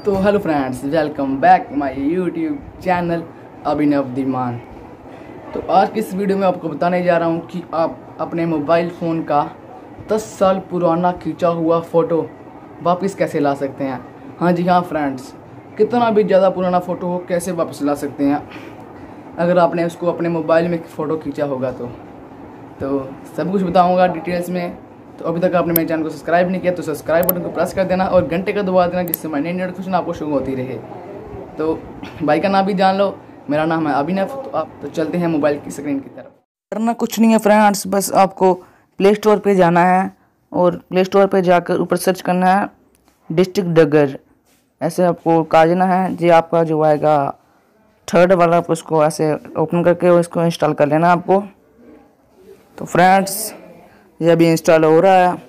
तो hello friends, welcome back my YouTube channel Abhinav Dhiman. तो आज की इस वीडियो में आपको बताने जा रहा हूं कि आप अपने मोबाइल फ़ोन का 10 साल पुराना खींचा हुआ फ़ोटो वापस कैसे ला सकते हैं। हाँ जी हाँ फ्रेंड्स, कितना भी ज़्यादा पुराना फ़ोटो हो कैसे वापस ला सकते हैं अगर आपने उसको अपने मोबाइल में फ़ोटो खींचा होगा तो सब कुछ बताऊँगा डिटेल्स में। तो अभी तक आपने मेरे चैनल को सब्सक्राइब नहीं किया तो सब्सक्राइब बटन को प्रेस कर देना और घंटे का दबा देना, जिससे मेरी नई नोटिफिकेशन आपको शुरू होती रहे। तो भाई का नाम भी जान लो, मेरा नाम है अभिनव। तो चलते हैं मोबाइल की स्क्रीन की तरफ। करना कुछ नहीं है फ्रेंड्स, बस आपको प्ले स्टोर पे जाना है और प्ले स्टोर पे जाकर ऊपर सर्च करना है डिस्ट्रिक्ट डगर। ऐसे आपको कहा जाना है जी, आपका जो आएगा थर्ड वाला, आप उसको ऐसे ओपन करके उसको इंस्टॉल कर लेना आपको। तो फ्रेंड्स ये अभी इंस्टॉल हो रहा है।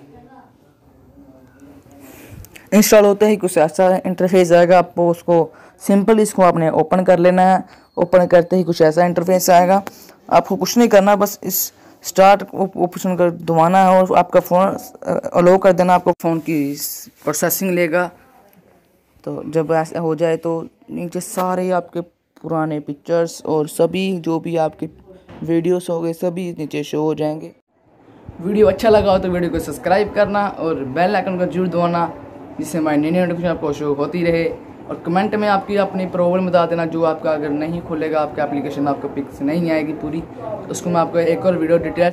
इंस्टॉल होते ही कुछ ऐसा इंटरफेस आएगा, आपको उसको सिंपल इसको आपने ओपन कर लेना है। ओपन करते ही कुछ ऐसा इंटरफेस आएगा, आपको कुछ नहीं करना, बस इस स्टार्ट ऑप्शन कर दबाना है और आपका फ़ोन अलो कर देना। आपको फ़ोन की प्रोसेसिंग लेगा। तो जब ऐसा हो जाए तो नीचे सारे आपके पुराने पिक्चर्स और सभी जो भी आपके वीडियोस हो गए सभी नीचे शो हो जाएंगे। वीडियो अच्छा लगा हो तो वीडियो को सब्सक्राइब करना और बेल आइकन को जरूर दबाना, जिससे हमारी नई नोटिफिकेशन आपको शो होती रहे। और कमेंट में आपकी अपनी प्रॉब्लम बता देना, जो आपका अगर नहीं खुलेगा आपका एप्लीकेशन, आपको पिक्स नहीं आएगी पूरी, तो उसको मैं आपको एक और वीडियो डिटेल